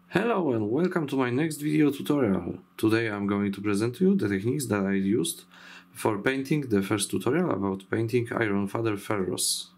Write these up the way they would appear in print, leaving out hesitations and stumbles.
Hello and welcome to my next video tutorial. Today I'm going to present to you the techniques that I used for painting the first tutorial about painting Iron Father Ferros.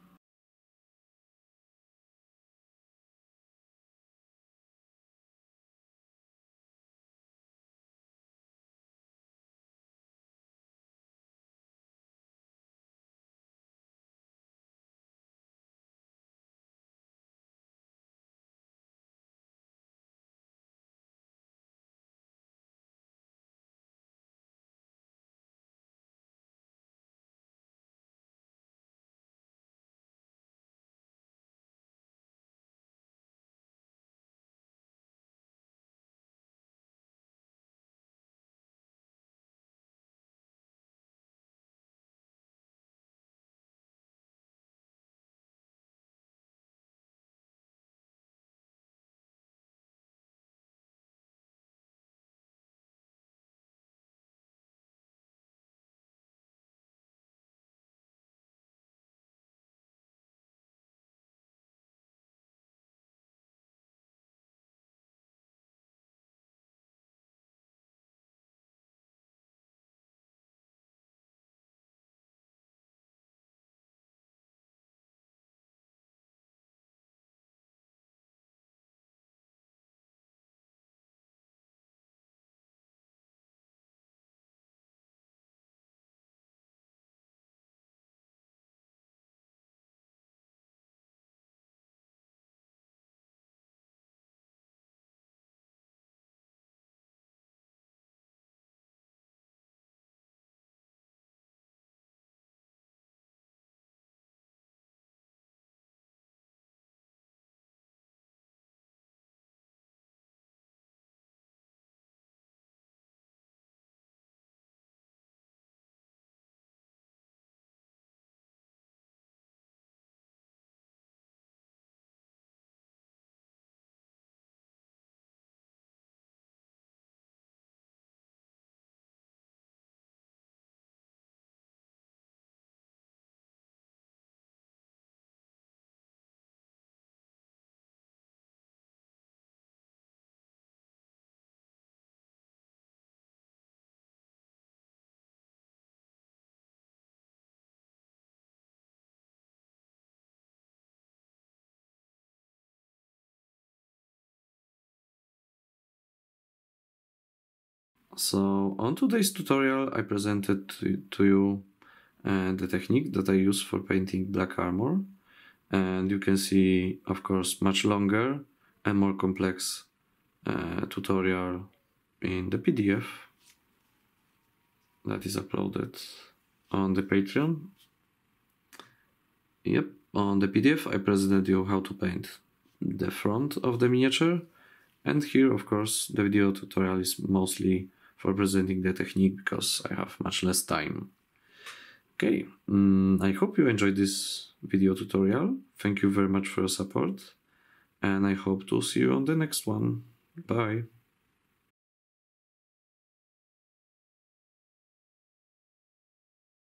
So on today's tutorial I presented to you the technique that I use for painting black armor, and you can see of course much longer and more complex tutorial in the PDF that is uploaded on the Patreon. Yep, on the PDF I presented you how to paint the front of the miniature, and here of course the video tutorial is mostly for presenting the technique because I have much less time. Okay, I hope you enjoyed this video tutorial. Thank you very much for your support, and I hope to see you on the next one. Bye!